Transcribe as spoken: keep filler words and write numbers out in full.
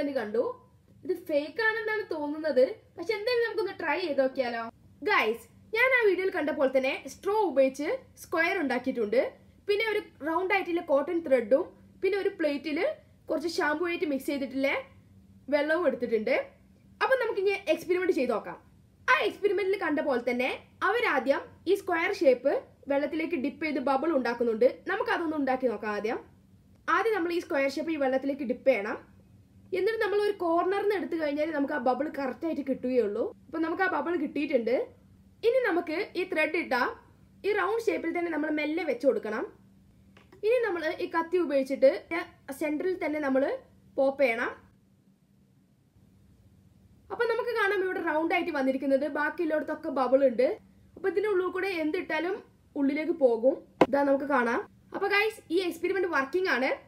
Experiment കണ്ടു. ഇത് fake ആണെന്നാണ് തോന്നുന്നത്. പക്ഷെ എന്തായാലും നമുക്കൊന്ന് ട്രൈ ചെയ്ത് നോക്കിയാലോ. ഗൈസ്, ഞാൻ ആ വീഡിയോയിൽ കണ്ടപ്പോൾ തന്നെ സ്ട്രോ ഉപയോഗിച്ച് സ്ക്വയർ ഉണ്ടാക്കിയിട്ടുണ്ട്. പിന്നെ ഒരു റൗണ്ട് ആയിട്ടുള്ള കോട്ടൺ ത്രെഡും പിന്നെ ഒരു പ്ലേറ്റിൽ കുറച്ച് ഷാമ്പൂ ആയിട്ട് മിക്സ് ചെയ്തിട്ടുള്ള വെള്ളവും എടുത്തിട്ടുണ്ട്. അപ്പം നമുക്കിനി എക്സ്പെരിമെന്റ് ചെയ്ത് നോക്കാം. ആ എക്സ്പെരിമെന്റിൽ കണ്ട പോലെ തന്നെ അവരാദ്യം ഈ സ്ക്വയർ ഷേപ്പ് വെള്ളത്തിലേക്ക് ഡിപ്പ് ചെയ്ത് ബബിൾ ഉണ്ടാക്കുന്നുണ്ട്. നമുക്ക് അതൊന്ന് ഉണ്ടാക്കി നോക്കാം. ആദ്യം ആദ്യം നമ്മൾ ഈ സ്ക്വയർ ഷേപ്പ് ഈ വെള്ളത്തിലേക്ക് ഡിപ്പ് ചെയ്യണം. എന്നിട്ട് നമ്മൾ ഒരു കോർണറിന് എടുത്തു കഴിഞ്ഞാൽ നമുക്ക് ആ ബബിൾ കറക്റ്റ് ആയിട്ട് കിട്ടുകയുള്ളൂ. അപ്പൊ നമുക്ക് ആ ബബിൾ കിട്ടിയിട്ടുണ്ട്. ഇനി നമുക്ക് ഈ ത്രെഡ് ഇട്ടാ ഈ റൗണ്ട് ഷേപ്പിൽ തന്നെ നമ്മൾ മെല്ലെ വെച്ച് കൊടുക്കണം. ഇനി നമ്മൾ ഈ കത്തി ഉപയോഗിച്ചിട്ട് സെന്ററിൽ തന്നെ നമ്മൾ പോപ്പ് ചെയ്യണം. അപ്പൊ നമുക്ക് കാണാം ഇവിടെ റൗണ്ട് ആയിട്ട് വന്നിരിക്കുന്നത്. ബാക്കിയുള്ളിടത്തൊക്കെ ബബിൾ ഉണ്ട്. അപ്പൊ ഇതിന്റെ ഉള്ളിൽ കൂടെ എന്തിട്ടാലും ഉള്ളിലേക്ക് പോകും. ഇതാ നമുക്ക് കാണാം. അപ്പൊ ഗൈസ്, ഈ എക്സ്പെരിമെന്റ് വർക്കിംഗ് ആണ്.